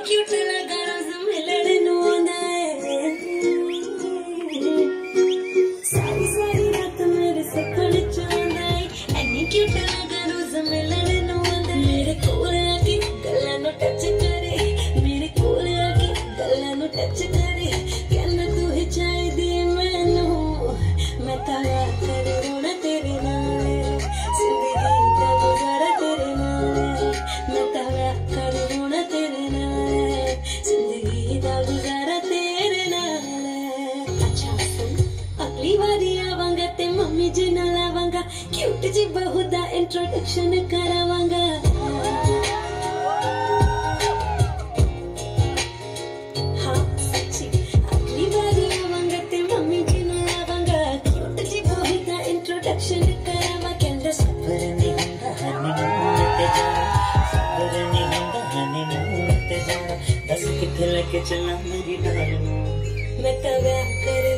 cute लगा रोज मिलने नू आंदा है सारी सारी रात मेरे सपने च आंदा है एनी क्यूट लगा रोज मिलने नू आंदा है मेरे कोल आके गल्लां नू टच करे मेरे कोल आके गल्लां नू टच करे कहंदा तू ही चाहिदी मैनू मैं तां कर रोना तेरे नाल जिंदगी दा गुजारा तेरे नाल मैं तां कर रोना तेरे नाल जिंदगी दा गुजारा तेरे नाल अच्छा सुन अगली बारी आवांगा ते मम्मी जी नाल आवांगा क्यूट जी बहू दा इंट्रोडक्शन करावांगा हाँ सच्ची अगली बारी आवांगा ते मम्मी जी नाल आवांगा क्यूट जी बहू दा इंट्रोडक्शन करावा कहंदा सफर नहीं हुंदा हनीमून ते जाना सफर नहीं हुंदा हनीमून ते जाना दस किथे लेके चला मेरी नाल नूं मैं तां व्याह कर